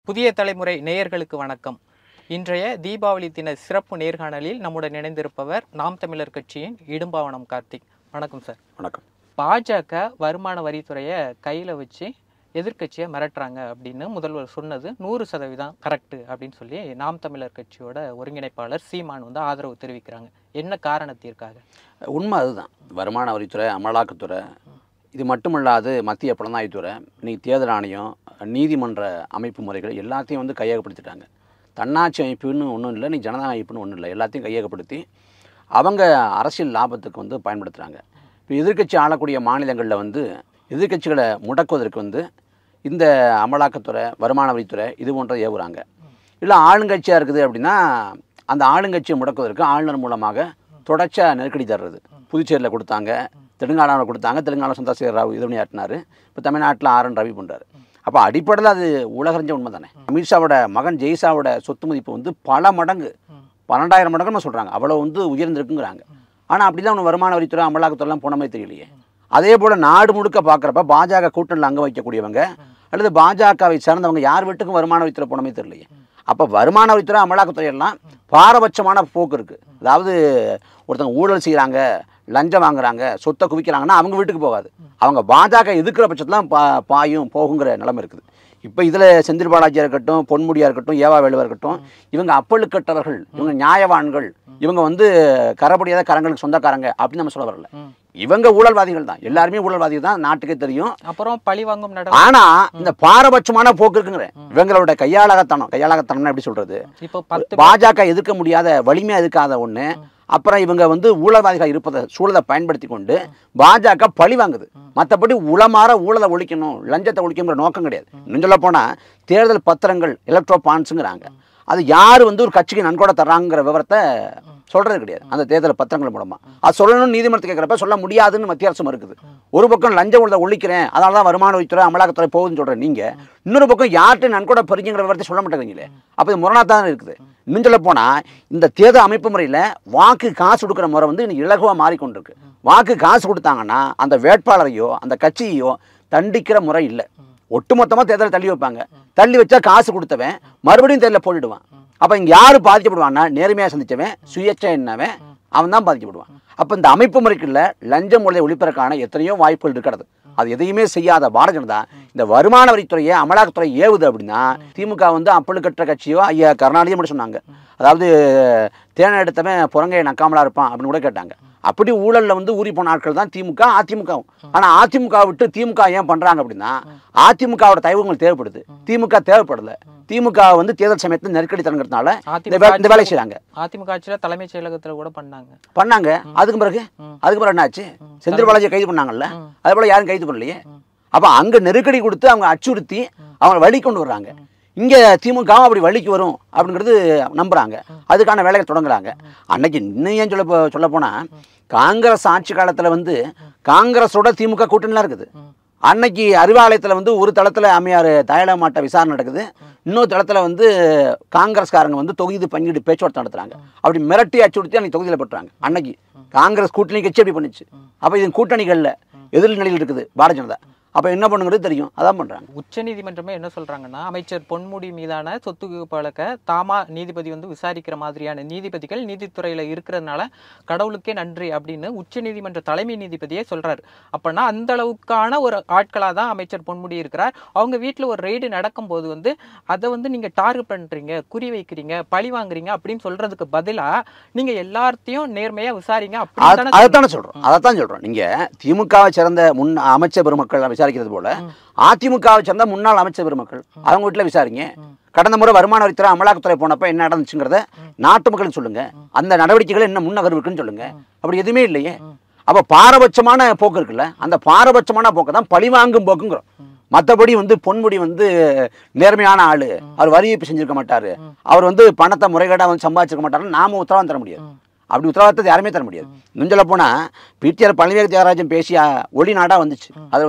புதிய தலைமுறை நேயர்களுக்கு வணக்கம். இன்றைய தீபாவளி தின சிறப்பு நேர்காணலில் நம்முடன் இணைந்திருப்பவர் நாம் தமிழர் கட்சியின் இடும்பாவனம் கார்த்திக். வணக்கம் சார். வணக்கம். பாஜக வருமான வரித்துறையை கையில் வச்சு எதிர்கட்சியை மிரட்டுறாங்க அப்படின்னு முதல்வர் சொன்னது 100% கரெக்டு அப்படின்னு சொல்லி நாம் தமிழர் கட்சியோட ஒருங்கிணைப்பாளர் சீமான் ஆதரவு தெரிவிக்கிறாங்க. என்ன காரணத்திற்காக? உண்மை அதுதான். வருமான வரித்துறை, அமலாக்கத்துறை, இது மட்டுமல்லாது மத்திய புலனாய்வுத்துறை, இன்னைக்கு தேர்தல் ஆணையம், நீதிமன்ற அமைப்பு முறைகள் எல்லாத்தையும் கையகப்படுத்திட்டாங்க. தன்னாட்சி அமைப்புன்னு ஒன்றும் இல்லை, நீ ஜனநாயக அமைப்புன்னு ஒன்றும் இல்லை, எல்லாத்தையும் கையகப்படுத்தி அவங்க அரசியல் லாபத்துக்கு பயன்படுத்துகிறாங்க. இப்போ எதிர்கட்சி ஆளக்கூடிய மாநிலங்களில் எதிர்கட்சிகளை முடக்குவதற்கு இந்த அமலாக்கத்துறை, வருமான வரித்துறை இது போன்றதை ஏவுறாங்க. இல்லை ஆளுங்கட்சியாக இருக்குது அப்படின்னா அந்த ஆளுங்கட்சியை முடக்குவதற்கு ஆளுநர் மூலமாக தொடர்ச்சியாக நெருக்கடி தர்றது. புதுச்சேரியில் கொடுத்தாங்க, தெலுங்கானாவில் கொடுத்தாங்க, தெலுங்கானா சந்திரசேகர ராவ் இது பண்ணியாட்டினார், இப்போ தமிழ்நாட்டில் ஆர்.என். ரவி பண்ணுறாரு. அப்போ அடிப்படையில் அது உலகறிஞ்ச உண்மை தானே. அமித்ஷாவோட மகன் ஜெய்ஷாவோட சொத்து மதிப்பு பல மடங்கு, 12,000 மடங்குன்னு சொல்கிறாங்க, அவ்வளோ உயர்ந்திருக்குங்கிறாங்க. ஆனால் அப்படிலாம் ஒன்று வருமான வரித்துறை, அமலாக்கத்துறைலாம் போன மாதிரி தெரியலையே. அதே போல் நாடு முழுக்க பார்க்குறப்ப பாஜக கூட்டணியில் அங்கே வைக்கக்கூடியவங்க அல்லது பாஜகவை சேர்ந்தவங்க யார் வீட்டுக்கும் வருமான வரித்துறை போன மாதிரி தெரியலையே. அப்போ வருமான வரித்துறை, அமலாக்கத்துறை எல்லாம் பாரபட்சமான போக்கு இருக்குது. அதாவது ஒருத்தவங்க ஊழல் செய்கிறாங்க, லஞ்சம் வாங்குறாங்க, சொத்தை குவிக்கிறாங்கன்னா அவங்க வீட்டுக்கு போகாது, அவங்க பாஜக எதிர்க்கிற பட்சத்தில் பாயும் போகுங்கிற நிலைமை இருக்குது. இப்போ இதில் செந்தில் பாலாஜியாக இருக்கட்டும், பொன்முடியாக இருக்கட்டும், ஏவா வேலுவாக இருக்கட்டும், இவங்க அப்பழுக்கற்றவர்கள், இவங்க நியாயவான்கள், இவங்க கரப்படியாத கரங்களுக்கு சொந்தக்காரங்க அப்படின்னு நம்ம சொல்ல வரல. இவங்க ஊழல்வாதிகள் தான், எல்லாருமே ஊழல்வாதிகள் தான், நாட்டுக்கே தெரியும். அப்புறம் பழி வாங்கும். ஆனா இந்த பாரபட்சமான போக்கு இருக்குங்கிற இவங்களோட கையாளகத்தனம்னா எப்படி சொல்றது? இப்போ பாஜக எதிர்க்க முடியாத, வலிமையா எதிர்க்காத ஒண்ணு, அப்புறம் இவங்க ஊழல்வாதிகள் இருப்பதை சூழலை பயன்படுத்தி கொண்டு பாஜக பழி வாங்குது. மற்றபடி உளமாற ஊழலை ஒழிக்கணும், லஞ்சத்தை ஒழிக்கணுங்கிற நோக்கம் கிடையாது. இன்னும் சொல்ல போனா தேர்தல் பத்திரங்கள், எலக்ட்ரோ பாண்ட்ஸுங்கிறாங்க, அது யார் ஒரு கட்சிக்கு நன்கொடை தர்றாங்கிற விவரத்தை சொல்றது கிடையாது. அந்த தேர்தல் பத்திரங்கள் மூலமா அது சொல்லணும்னு நீதிமன்றத்தை கேட்குறப்ப சொல்ல முடியாதுன்னு மத்திய அரசு இருக்குது. ஒரு பக்கம் லஞ்ச ஊழலை ஒழிக்கிறேன், அதனால தான் வருமான வரித்துறை, அமலாக்கத்துறை போகுதுன்னு சொல்றேன் நீங்க, இன்னொரு பக்கம் யார்கிட்ட நன்கொடை பறிங்கிற விவரத்தை சொல்ல மாட்டேங்கிறீங்களே. அப்போ இது முரணாத்தான் இருக்குது. இன்னும் சொல்ல போனா இந்த தேர்தல் அமைப்பு முறையில வாக்கு காசு கொடுக்குற முறை இன்னைக்கு இலகுவா மாறிக்கொண்டிருக்கு. வாக்கு காசு கொடுத்தாங்கன்னா அந்த வேட்பாளரையோ அந்த கட்சியோ தண்டிக்கிற முறை இல்லை. ஒட்டுமொத்தமாக தேர்தலை தள்ளி வைப்பாங்க. தள்ளி வச்சா காசு கொடுத்தவன் மறுபடியும் தேர்தலில் போட்டுடுவான். அப்போ இங்கே யார் பாதிக்கப்படுவான்னா நேர்மையாக சந்தித்தவன், சுயேட்சை என்னவன், அவன் தான் பாதிக்கப்படுவான். அப்போ இந்த அமைப்பு முறைக்குள்ள லஞ்சம் ஊழலை ஒழிப்பதற்கான எத்தனையோ வாய்ப்புகள் இருக்கிறது. அது எதையுமே செய்யாத பாரதிய ஜனதா இந்த வருமான வரித்துறையை, அமலாக்கத்துறை ஏவுது அப்படின்னா திமுக அப்பழுக்கற்ற கட்சியோ ஐயா கருணாநிதி மட்டும் சொன்னாங்க. அதாவது தேனை எடுத்தவன் புறங்கையை நக்காமலா இருப்பான் அப்படின்னு கூட கேட்டாங்க. அப்படி ஊழலில் ஊறி போன ஆட்கள் தான் திமுக, அதிமுகவும். ஆனால் அதிமுக விட்டு திமுக ஏன் பண்ணுறாங்க அப்படின்னா அதிமுகவோட தயவுகள் தேவைப்படுது, திமுக தேவைப்படலை. திமுக தேர்தல் சமயத்தில் நெருக்கடி தரங்கிறதுனால இந்த வேலை செய்யறாங்க. அதிமுக ஆட்சியில் தலைமைச் செயலகத்தில் கூட பண்ணாங்க. அதுக்கு பிறகு என்ன ஆச்சு? செந்தில் பாலாஜியை கைது பண்ணாங்கல்ல, அதே போல யாரும் கைது பண்ணலையே. அப்போ அங்கே நெருக்கடி கொடுத்து அவங்க அச்சுறுத்தி அவங்க வழி கொண்டு வர்றாங்க. இங்கே திமுக அப்படி வழிக்கு வரும் அப்படிங்கிறது நம்புறாங்க, அதுக்கான வேலையை தொடங்குறாங்க. அன்னைக்கு இன்னும் ஏன் சொல்ல போனால் காங்கிரஸ் ஆட்சி காலத்தில் காங்கிரஸோட திமுக கூட்டணிலாம் இருக்குது. அன்னைக்கு அறிவாலயத்தில் ஒரு தளத்தில் அம்மையார் தயலமாட்ட விசாரணை நடக்குது, இன்னொரு தளத்தில் காங்கிரஸ்காரங்க தொகுதி பங்கீடு பேச்சுவார்த்தை நடத்துறாங்க. அப்படி மிரட்டி அச்சுறுத்தி அன்னைக்கு தொகுதியில் பெற்றாங்க. அன்னைக்கு காங்கிரஸ் கூட்டணி கட்சி அப்படி பண்ணிச்சு. அப்போ இது கூட்டணிகளில் எதிர்நிலையில் இருக்குது பாரதிய ஜனதா. அப்போ என்ன பண்ணுங்கிறது தெரியும், அதான் பண்ணுறாங்க. உச்சநீதிமன்றமே என்ன சொல்கிறாங்கன்னா, அமைச்சர் பொன்முடி மீதான சொத்து வழக்க தாமா நீதிபதி விசாரிக்கிற மாதிரியான நீதிபதிகள் நீதித்துறையில் இருக்கிறதுனால கடவுளுக்கே நன்றி அப்படின்னு உச்சநீதிமன்ற தலைமை நீதிபதியே சொல்கிறார். அப்போனா அந்த அளவுக்கான ஒரு ஆட்களாக தான் அமைச்சர் பொன்முடி இருக்கிறார். அவங்க வீட்டில் ஒரு ரெய்டு நடக்கும்போது அதை நீங்கள் டார்கெட் பண்ணுறீங்க, குறி வைக்கிறீங்க, பழி வாங்குறீங்க அப்படின்னு சொல்கிறதுக்கு பதிலாக நீங்கள் எல்லாத்தையும் நேர்மையாக விசாரிங்க அப்படின்னு அதைத்தானே சொல்கிறோம். நீங்கள் திமுகவை சேர்ந்த அமைச்சர் பெருமக்கள் விசாரிக்கிறது போல அதிமுகவை சேர்ந்த முன்னாள் அமைச்சர் பெருமக்கள் அவங்க வீட்டில் விசாரிங்க. கடந்த முறை வருமான வரித்துறை, அமலாக்கத்துறை போனப்ப என்ன நடந்துச்சுங்கிறத நாட்டு மக்களுக்கு சொல்லுங்க. அந்த நடவடிக்கைகள் என்ன முன்னகர்வு இருக்குன்னு சொல்லுங்க. அப்படி எதுவுமே இல்லையே. அப்ப பாரபட்சமான போக்கு இருக்குல்ல, அந்த பாரபட்சமான போக்கு தான் பழிவாங்கும் போக்குங்கிறோம். மற்றபடி பொன்முடி நேர்மையான ஆளு, அவர் வரி ஏய்ப்பு செஞ்சிருக்க மாட்டாரு, அவர் பணத்தை முறைகேடா சம்பாதிச்சிருக்க மாட்டாருன்னு நாம உத்தரவாதம் தர முடியாது. அப்படி உத்தரவாதத்தை யாருமே தர முடியாது. இன்னும் சொல்ல போனால் பிடிஆர் பழனிவேல் தியாகராஜன் பேசிய ஒளி நாடாக வந்துச்சு. அது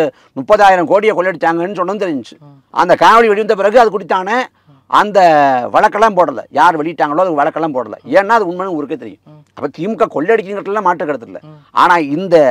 30,000 கோடியை கொள்ளடிச்சாங்கன்னு சொன்னது தெரிஞ்சிச்சு. அந்த காவடி வெடிவந்த பிறகு அது குறித்தான அந்த வழக்கெல்லாம் போடலை, யார் வெளியிட்டாங்களோ அது வழக்கெல்லாம் போடலை. ஏன்னா அது உண்மைன்னு ஊருக்கே தெரியும். அப்போ திமுக கொள்ளடிக்கிறதுலாம் மாற்று கருத்து இல்லை. ஆனால் இந்த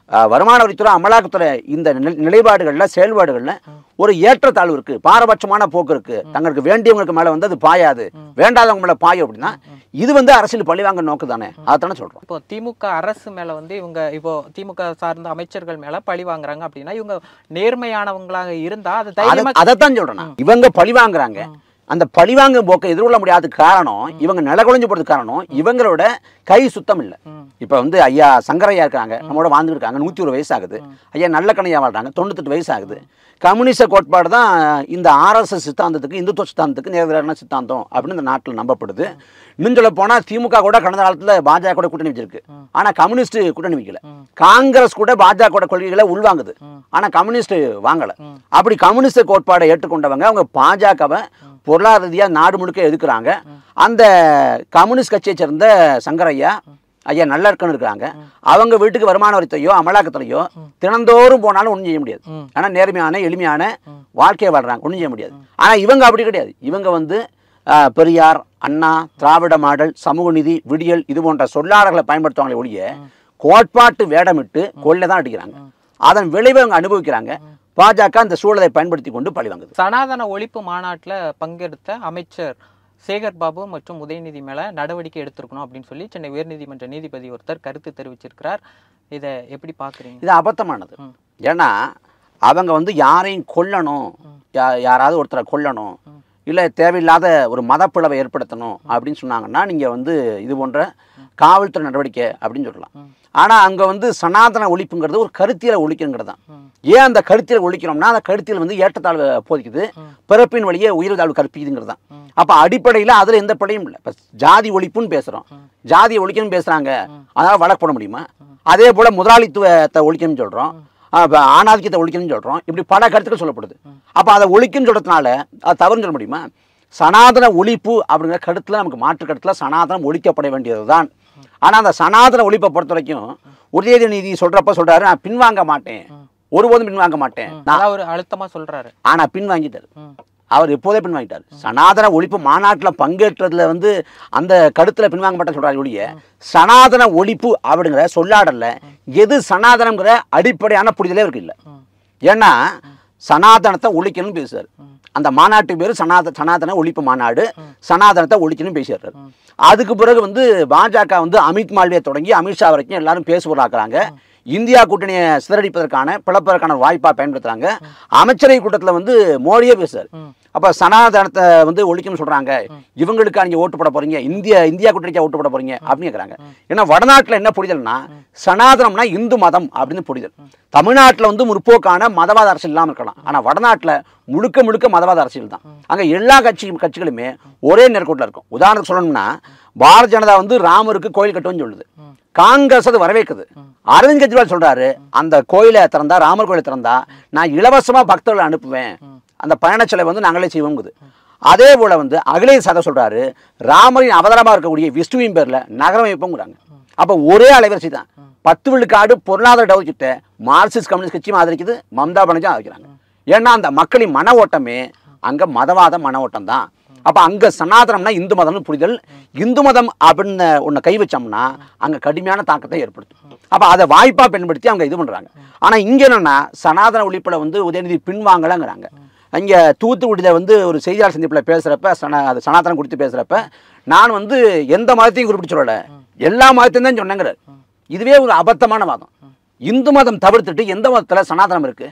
வருமான வரித்துறை, அமலாக்கத்துறை இந்த நிலைப்பாடுகளில் செயல்பாடுகளில் ஒரு ஏற்றத்தாழ்வு இருக்கு, பாரபட்சமான போக்கு இருக்கு. தங்களுக்கு வேண்டியவங்களுக்கு மேல வந்து அது பாயாது, வேண்டாதவங்க மேல பாயும் அப்படின்னா இது வந்து அரசியல் பழிவாங்க நோக்கு தானே, அதானே சொல்றோம். இப்போ திமுக அரசு மேல வந்து இவங்க இப்போ திமுக சார்ந்த அமைச்சர்கள் மேல பழி வாங்குறாங்க அப்படின்னா இவங்க நேர்மையானவங்களாக இருந்தா அது தைரியமா அதைத்தான் சொல்றேன். இவங்க பழி வாங்குறாங்க, அந்த பழிவாங்கும் போக்கை எதிர்கொள்ள முடியாத காரணம், இவங்க நிலகுலைஞ்சு போறது காரணம் இவங்களோட கை சுத்தம் இல்லை. இப்ப வந்து ஐயா சங்கரையா இருக்காங்க, நம்மளோட வாழ்ந்துட்டு இருக்காங்க, 101 வயசு ஆகுது. ஐயா நல்லக்கண்ணையா வாழ்றாங்க, 98 வயசு ஆகுது. கம்யூனிஸ்ட கோட்பாடு தான் இந்த RSS சித்தாந்தத்துக்கு, இந்துத்துவ சித்தாந்தத்துக்கு நேர்வரான சித்தாந்தம் அப்படின்னு இந்த நாட்டில் நம்பப்படுது. இன்னும் சொல்ல போனா திமுக கூட கடந்த காலத்துல பாஜக கூட கூட்டணி வச்சிருக்கு, ஆனா கம்யூனிஸ்ட் கூட்டணி வைக்கல. காங்கிரஸ் கூட பாஜக கொள்கைகளை உள்வாங்குது, ஆனா கம்யூனிஸ்ட் வாங்கல. அப்படி கம்யூனிஸ்ட் கோட்பாடை ஏற்றுக்கொண்டவங்க அவங்க பாஜகவை பொருளாதார ரீதியாக நாடு முழுக்க எதுக்குறாங்க. அந்த கம்யூனிஸ்ட் கட்சியை சேர்ந்த சங்கரையா ஐயா நல்லா இருக்குன்னு இருக்காங்க. அவங்க வீட்டுக்கு வருமான வரித்துறையோ அமலாக்கத்துறையோ தினந்தோறும் போனாலும் ஒன்றும் செய்ய முடியாது. ஆனா நேர்மையான எளிமையான வாழ்க்கையை வாழ்றாங்க, ஒன்றும் செய்ய முடியாது. ஆனா இவங்க அப்படி கிடையாது. இவங்க வந்து பெரியார், அண்ணா, திராவிட மாடல், சமூக நீதி, விடியல் இது போன்ற சொல்லாடல்களை பயன்படுத்துவாங்களே ஒழிய கோட்பாட்டு வேடமிட்டு கொள்ளை தான் அடிக்கிறாங்க. அதன் விளைவை அவங்க அனுபவிக்கிறாங்க. பாஜக அந்த சூழலை பயன்படுத்தி கொண்டு பழி வாங்குது. சனாதன ஒழிப்பு மாநாட்டில் பங்கெடுத்த அமைச்சர் சேகர் பாபு மற்றும் உதயநிதி மேல நடவடிக்கை எடுத்திருக்கணும் அப்படின்னு சொல்லி சென்னை உயர்நீதிமன்ற நீதிபதி ஒருத்தர் கருத்து தெரிவிச்சிருக்கிறார். இதை எப்படி பாக்குறீங்க? இது அபத்தமானது. ஏன்னா அவங்க வந்து யாரையும் கொல்லணும், யாராவது ஒருத்தரை கொல்லணும், இல்லை தேவையில்லாத ஒரு மதப்பிளவை ஏற்படுத்தணும் அப்படின்னு சொன்னாங்கன்னா நீங்கள் வந்து இது போன்ற காவல்துறை நடவடிக்கை அப்படின்னு சொல்லலாம். ஆனால் அங்கே வந்து சனாதன ஒழிப்புங்கிறது ஒரு கருத்தியலை ஒழிக்கணுங்கிறது தான். ஏன் அந்த கருத்தியலை ஒழிக்கிறோம்னா அந்த கருத்தியல் வந்து ஏற்றத்தாழ்வு போதிக்குது, பிறப்பின் வழியே உயிர் தாழ்வு கற்பிக்குதுங்கிறது தான். அப்போ அடிப்படையில் அதில் எந்த பிழையும் இல்லை. இப்போ ஜாதி ஒழிப்புன்னு பேசுகிறோம், ஜாதியை ஒழிக்கணும்னு பேசுகிறாங்க, அதனால் வழக்கு போட முடியுமா? அதே போல் முதலாளித்துவத்தை ஒழிக்கணும்னு சொல்கிறோம், ஆணாதிக்கத்தை ஒழிக்கணும்னு சொல்கிறோம், இப்படி பல கருத்துக்கள் சொல்லப்படுது. அப்போ அதை ஒழிக்கணும்னு சொல்கிறதுனால அது தவறுன்னு சொல்ல முடியுமா? சனாதன ஒழிப்பு அப்படிங்கிற கருத்தில் நமக்கு மாற்று கருத்தில் சனாதனம் ஒழிக்கப்பட வேண்டியது தான். ஆனால் அந்த சனாதன ஒழிப்பை பொறுத்த வரைக்கும் உதயநிதி சொல்கிறப்ப சொல்கிறாரு, நான் பின்வாங்க மாட்டேன், ஒருபோதும் பின்வாங்க மாட்டேன், நான் ஒரு அழுத்தமாக சொல்கிறாரு. ஆனால் பின்வாங்கிட்டார். அவர் எப்போதே பின்வாங்கிட்டார். சனாதன ஒழிப்பு மாநாட்டில் பங்கேற்றதுல வந்து அந்த கருத்தில் பின்வாங்க மாட்டேன்னு சொல்கிறாரு ஒழிய சனாதன ஒழிப்பு அப்படிங்கிற சொல்லாடல்ல எது சனாதனங்கிற அடிப்படையான புரிதலே இருக்கு இல்லை. ஏன்னா சனாதனத்தை ஒழிக்கணும்னு பேசுறாரு. அந்த மாநாட்டு பேர் சனாதன ஒழிப்பு மாநாடு, சனாதனத்தை ஒழிக்கணும்னு பேசுறாரு. அதுக்கு பிறகு வந்து பாஜக வந்து அமித் மால்வியை தொடங்கி அமித்ஷா வரைக்கும் எல்லாரும் பேசுவதாக்குறாங்க. இந்தியா கூட்டணியை சிதறடிப்பதற்கான பிளப்பதற்கான வாய்ப்பாக பயன்படுத்துறாங்க. அமைச்சரவை கூட்டத்தில் வந்து மோடியே பேசுறாரு. அப்போ சனாதனத்தை வந்து ஒழிக்கணும்னு சொல்றாங்க, இவங்களுக்கா நீங்க ஓட்டு போட போறீங்க, இந்தியா கூட்டணிக்கா ஓட்டு போட போறீங்க அப்படின்னு கேட்குறாங்க. ஏன்னா வடநாட்டில் என்ன புரிதல்னா சனாதனம்னா இந்து மதம் அப்படின்னு புரிதல். தமிழ்நாட்டில் வந்து முற்போக்கான மதவாத அரசியல் இல்லாமல் இருக்கலாம், ஆனால் வடநாட்டில் முழுக்க முழுக்க மதவாத அரசியல் தான். அங்கே எல்லா கட்சிகளுமே ஒரே நேர்கோட்டில் இருக்கும். உதாரணத்துக்கு சொல்லணும்னா பாரதிய ஜனதா வந்து ராமருக்கு கோயில் கட்டுவோம்னு சொல்லுது, காங்கிரஸ் அது வரவேற்குது. அரவிந்த் கெஜ்ரிவால் சொல்றாரு, அந்த கோயிலை திறந்தா, ராமர் கோயிலை திறந்தா நான் இலவசமா பக்தர்களை அனுப்புவேன், அந்த பயணச்சலை வந்து நாங்களே செய்வோங்குது. அதே போல வந்து அகிலேஷ் யாதவ் சொல்றாரு, ராமரின் அவதாரமா இருக்கக்கூடிய விஷ்ணுவின் பேர்ல நகரம் வைப்போங்கிறாங்க. அப்ப ஒரே அலைவரிசை தான். 10 விழுக்காடு பொருளாதார டவுக்கிட்ட மார்க்சிஸ்ட் கம்யூனிஸ்ட் கட்சியும் ஆதரிக்குது, மம்தா பானர்ஜி ஆதரிக்கிறாங்க. ஏன்னா அந்த மக்களின் மன ஓட்டமே அங்க மதவாத மன ஓட்டம் தான். அப்ப அங்க சனாதனம்னா இந்து மதம்னு புரிதல். இந்து மதம் அப்படின்னு ஒன்று கை வச்சோம்னா அங்க கடுமையான தாக்கத்தை ஏற்படுத்தும். அப்ப அதை வாய்ப்பா பயன்படுத்தி அவங்க இது பண்றாங்க. ஆனா இங்க என்னன்னா சனாதன ஒழிப்புல வந்து உதயநிதி பின்வாங்கலங்கிறாங்க. இங்க தூத்துக்குடியில வந்து ஒரு செய்தியாளர் சந்திப்பில் பேசுறப்ப சனாதனம் குறித்து பேசுறப்ப நான் வந்து எந்த மதத்தையும் குறிப்பிட்டு சொல்லல, எல்லா மதத்தையும் தான் சொன்னேங்கிறார். இதுவே ஒரு அபத்தமான வாதம். இந்து மதம் தவிர்த்துட்டு எந்த மதத்துல சனாதனம் இருக்கு?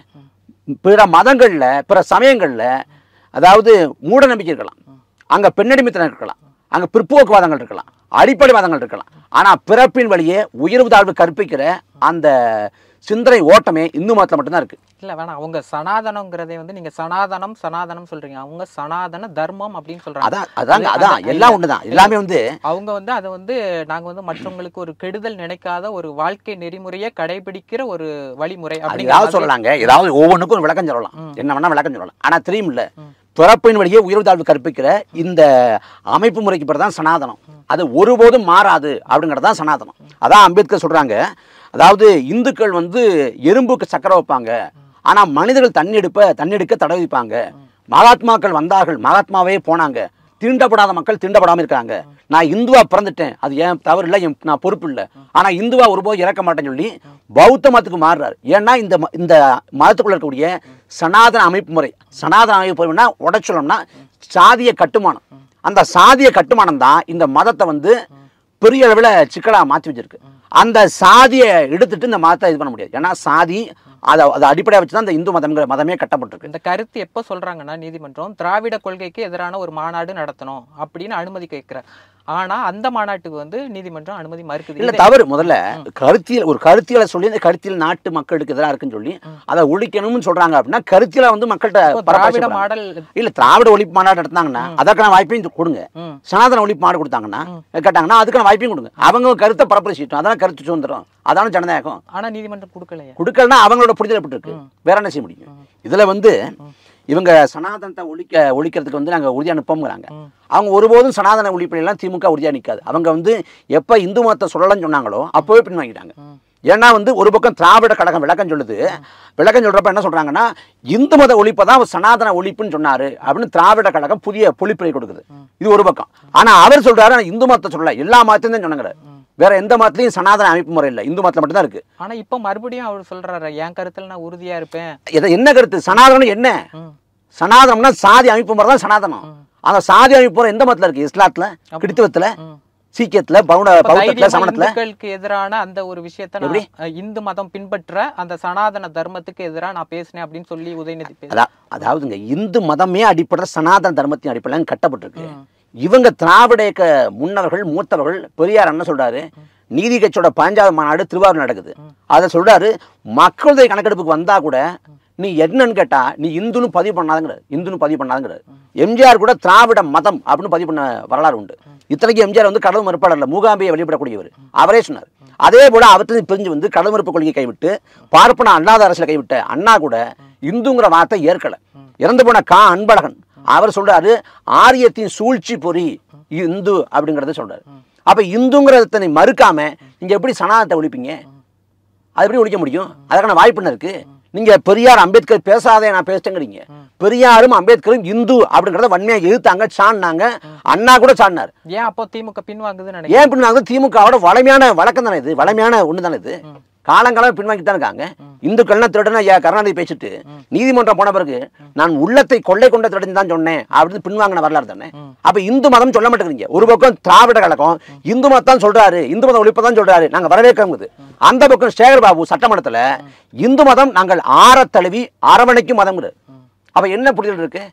பிற மதங்கள்ல பிற சமயங்கள்ல அதாவது மூட நம்பிக்கை இருக்கலாம், அங்க பெண்ணடிமைத்தனம் இருக்கலாம், அங்க பிற்போக்குவாதங்கள் இருக்கலாம், அடிப்படைவாதங்கள் இருக்கலாம். ஆனா பிறப்பின் வழியே உயர்வு தாழ்வு கற்பிக்கிற அந்த சிந்தனை ஓட்டமே இந்து மதத்துல மட்டும்தான் இருக்கு. இல்ல வேணாம், அவங்க சனாதனங்கிறதே வந்து நீங்க சனாதனம் சொல்றீங்க, அவங்க சனாதன தர்மம் அப்படின்னு சொல்றாங்க. அதான் எல்லாம் ஒண்ணுதான், எல்லாமே வந்து அவங்க வந்து அதை வந்து நாங்க வந்து மற்றவங்களுக்கு ஒரு கெடுதல் நினைக்காத ஒரு வாழ்க்கை நெறிமுறையை கடைபிடிக்கிற ஒரு வழிமுறை அப்படின்னு சொல்லலாங்க. ஏதாவது ஒவ்வொன்றுக்கும் ஒரு விளக்கம் சொல்லலாம், என்ன வேணா விளக்கம் சொல்லலாம். ஆனா தெரியும் இல்ல, பிறப்பின் வழியே உயர்வு தாழ்வு கற்பிக்கிற இந்த அமைப்பு முறைக்கு பேர் தான் சனாதனம். அது ஒருபோதும் மாறாது அப்படிங்கிறது தான் சனாதனம். அதான் அம்பேத்கர் சொல்றாங்க, அதாவது இந்துக்கள் வந்து எறும்புக்கு சக்கரை வைப்பாங்க, ஆனா மனிதர்கள் தண்ணெடுக்க தடை வைப்பாங்க. மகாத்மாக்கள் வந்தார்கள், மகாத்மாவே போனாங்க, தீண்டப்படாத மக்கள் தீண்டப்படாமல் இருக்காங்க. நான் இந்துவா பிறந்துட்டேன், அது ஏன் தவறு இல்லை, நான் பொறுப்பு இல்லை, ஆனா இந்துவா ஒருபோது இறக்க மாட்டேன்னு சொல்லி பௌத்த மதத்துக்கு மாறுறாரு. ஏன்னா இந்த மதத்துக்குள்ள இருக்கக்கூடிய சனாதன அமைப்பு முறை, சனாதன அமைப்பு முறைனா உடைச்சொல்லணும்னா சாதிய கட்டுமானம். அந்த சாதிய கட்டுமானம் தான் இந்த மதத்தை வந்து பெரிய அளவில் சிக்கலாக மாற்றி வச்சிருக்கு. அந்த சாதியை எடுத்துட்டு இந்த மதத்தை இது பண்ண முடியாது. ஏன்னா சாதி அதை அடிப்படையாக வச்சு தான் இந்த இந்து மதம்ங்கிற மதமே கட்டப்பட்டிருக்கு. இந்த கருத்து எப்போ சொல்றாங்கன்னா நீதிமன்றம் திராவிட கொள்கைக்கு எதிரான ஒரு மாநாடு நடத்தணும் அப்படின்னு அனுமதி கேட்கிறார். ஆனா அந்த மாநாட்டுக்கு வந்து நீதிமன்றம் அனுமதி மறுக்குது. இல்ல தவறு. முதல்ல கருத்தியலை சொல்லி இந்த கருத்தியல் நாட்டு மக்களுக்கு எதிராக இருக்குன்னு சொல்லி அதை ஒழிக்கணும்னு சொல்றாங்க. அப்படின்னா கருத்தியல வந்து மக்கள்கிட்ட திராவிட மாடல் இல்ல திராவிட ஒழிப்பு மாநாடு நடத்தாங்கன்னா அதற்கான வாய்ப்பையும் கொடுங்க. சனாதன ஒழிப்பு மாநாடு கொடுத்தாங்கன்னா கேட்டாங்கன்னா அதுக்கான வாய்ப்பையும் கொடுங்க. அவங்க கருத்தை பரப்புரைச்சிட்டோம், அதான் கருத்து சுதந்திரம், அதான ஜனநாயகம். ஆனா நீதிமன்றம் கொடுக்கலன்னா அவங்களோட புரிதல் இருக்கு. வேற என்ன செய்ய முடியும்? இதுல வந்து இவங்க சனாதனத்தை ஒழிக்கிறதுக்கு வந்து நாங்கள் உறுதியாக நிற்போங்கிறாங்க. அவங்க ஒருபோதும் சனாதன ஒழிப்பிலாம் திமுக உறுதியாக நிற்காது. அவங்க வந்து எப்போ இந்து மதத்தை சொல்லலன்னு சொன்னாங்களோ அப்போவே பின்வாங்கிட்டாங்க. ஏன்னா வந்து ஒரு பக்கம் திராவிட கழகம் விளக்கம் சொல்லுது. விளக்கம் சொல்றப்ப என்ன சொல்றாங்கன்னா இந்து மத ஒழிப்பை தான் சனாதன ஒழிப்புன்னு சொன்னாரு அப்படின்னு திராவிட கழகம் புதிய பொழிப்புரை கொடுக்குது. இது ஒரு பக்கம். ஆனா அவர் சொல்றாரு இந்து மதத்தை சொல்லல, எல்லா மதத்தையும் தான் சொன்னாங்க. வேற எந்த மதத்திலையும் சனாதன அமைப்பு முறை இல்லை, இந்து மதத்துல மட்டும் தான் இருக்கு. ஆனா இப்ப மறுபடியும் அவர் சொல்றாரு என் கருத்துல நான் உறுதியா இருப்பேன். என்ன கருத்து? சனாதனம் என்ன? சனாதனம்னா சாதி அமைப்பு முறை தான் சனாதனம். அந்த சாதி அமைப்பு முறை எந்த மதத்துல இருக்கு? இஸ்லாத்துல, கிறிஸ்தவத்துல, சீக்கியத்துல, பௌத்தத்துல, சமணத்துல எதிரான அந்த ஒரு விஷயத்த இந்து மதம் பின்பற்ற அந்த சனாதன தர்மத்துக்கு எதிராக நான் பேசினேன் அப்படின்னு சொல்லி உதயநிதி அதாவதுங்க இந்து மதமே அடிப்படை சனாதன தர்மத்தின் அடிப்படையில் கட்டப்பட்டிருக்கு. இவங்க திராவிட முன்னவர்கள் மூத்தவர்கள் பெரியார் என்ன சொல்றாரு? நீதி கட்சியோட 15வது மாநாடு திருவாரூர் நடக்குது. அதை சொல்றாரு மக்களுடைய கணக்கெடுப்புக்கு வந்தா கூட நீ என்னன்னு கேட்டா நீ இந்துன்னு பதிவு பண்ணாதங்கிறாரு. எம்ஜிஆர் கூட திராவிட மதம் அப்படின்னு பதிவு பண்ண வரலாறு உண்டு. இத்தனைக்கு எம்ஜிஆர் வந்து கடவுள் மறுப்பாளர், மூகாம்பியை வழிபடக்கூடியவர். அவரே சொன்னார். அதே போல அவற்றிலிருந்து பிரிஞ்சு வந்து கடவுள் மறுப்பு கொள்கையை கைவிட்டு பார்ப்பன அல்லாத அரசியலை கைவிட்ட அண்ணா கூட இந்துங்கிற வார்த்தை ஏற்கல. இறந்து போன அன்பழகன் அவர் சொல்றாரு ஆரியத்தின் சூழ்ச்சி பொறி இந்து அப்படிங்கறத சொல்றாரு. அப்ப இந்துங்கிறத மறுக்காம நீங்க எப்படி சனாதனத்தை ஒழிப்பீங்க? அது எப்படி ஒழிக்க முடியும்? அதுக்கான வாய்ப்பு என்ன இருக்கு? நீங்க பெரியார் அம்பேத்கர் பேசாதே நான் பேசிட்டேங்கிறீங்க. பெரியாரும் அம்பேத்கரும் இந்து அப்படிங்கறத வன்மையா எதிர்த்தாங்க, சாடினாங்க. அண்ணா கூட சாடினார். ஏன் அப்போ திமுக பின்வாங்குது? ஏன் பின்வாங்குது? திமுகவோட வலிமையான வழக்கம் தானே இது, வலிமையான ஒண்ணு தானே இது. காலங்காலம் பின்வாங்கிட்டு தான் இருக்காங்க. இந்துக்கள்லாம் திருடனா கருணாநிதி பேசிட்டு நீதிமன்றம் போன பிறகு நான் உள்ளத்தை கொள்ளை கொண்ட திருடன் தான் சொன்னேன் அப்படின்னு பின்வாங்கின வரலாறு தானே. அப்ப இந்து மதம் சொல்ல மாட்டேங்கிறீங்க. ஒரு பக்கம் திராவிட கழகம் இந்து மதத்தான் சொல்றாரு, இந்து மதம் ஒழிப்பதான் சொல்றாரு, நாங்க வரவேற்கிறது. அந்த பக்கம் சேகர் பாபு சட்டமன்றத்துல இந்து மதம் நாங்கள் ஆறத்தழுவி அரவணைக்கும் மதம்ங்கிறது. அப்ப என்ன புரிதல் இருக்கு?